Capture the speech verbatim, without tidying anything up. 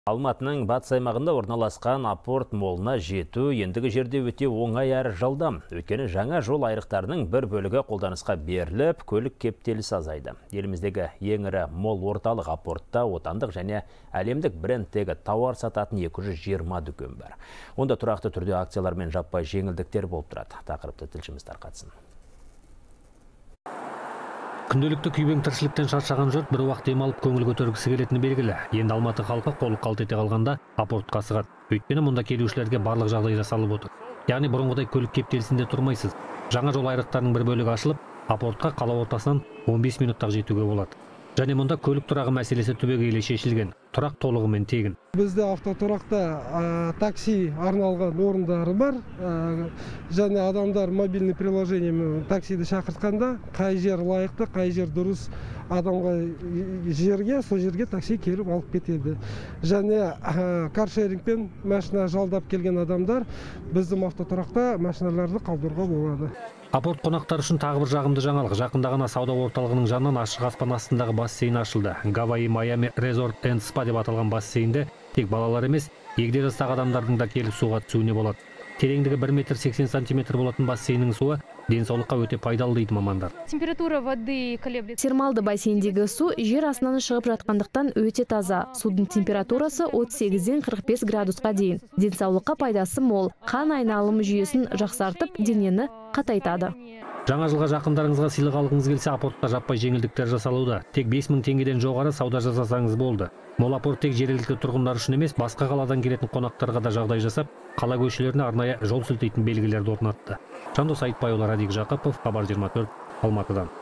Алматының батыс аймағында орналасқан апорт молына жету ендігі жерде өте оңай әрі жылдам. Өйткені жаңа жол айрықтарының бір бөлігі қолданысқа беріліп, көлік кептелісі азайды. Еліміздегі ең ірі мол орталық апортта отандық және әлемдік брендтегі тауар сататын екі жүз жиырма дүкен бар. Онда тұрақты түрде акциялар мен жаппай жеңілдіктер болып тұрады. Тақырыпты тілшіміз тарқатсын. Күнделікті күйбең тіршіліктен шаршаған жұрт бір уақыт демалып көңіл көтергісі келетіні белгілі. Енді Алматы халқы қолы қалт ете қалғанда апортқа асығады. Өйткені мұнда келушілерге барлық жағдай жасалып отыр. Яғни бұрынғыдай көлік кептелісінде тұрмайсыз. Жаңа жол айрықтарының бір бөлігі ашылып, апортқа қала ортасынан он бес минутта жетуге болады. Және мұнда көлік тұрағы мәселесі түбегейлі шешілген. Тұрақ толығымен тегін. Бізде автотұрақта такси арналған орындары бар. Және адамдар мобильный приложениемен таксиді шақыртқанда қай жер лайықты, қай жер дұрыс адамға жерге, сол жерге такси келіп алып кетеді. Және каршерингпен машина жалдап келген адамдар біздің автотұрақта машиналарды қалдыруға болады. Апорт қонақтар үшін тағы бір жағымды жаңалық. Жақында ғана сауда орталығының жанынан ашық аспан астындағы бассейн ашылды. Гавайи Майами Resort and Spa деп аталған бассейнде тек балалар емес, егде жастағы адамдардың да келіп суға түсуіне болады. Тереңдігі бір метр сексен сантиметр болатын бассейннің суы денсаулыққа өте пайдалы дейді мамандар. Температура воды колеблется. Термалды бассейндегі су жер астынан шығып жатқандықтан өте таза. Судың температурасы отыз сегізден қырық бес градусқа дейін. Денсаулыққа пайдасы мол. Қан айналым жүйесін жақсартып, денені қатайтады. Жаңа жылға жақындарыңызға сыйлық алғыңыз келсе, апортта жаппай жеңілдіктер жасалуда. Тек бес мың теңгеден жоғары сауда жасасаңыз болды. Мол апорт тек жергілікті тұрғындар үшін емес, басқа қаладан келетін қонақтарға да жағдай жасап, қала көшелеріне арнайы жол сілтейтін белгілерді орнатты. Жандос Айтбайұлы, Радик Жақыпов, Хабар жиырма төрт, Алматыдан.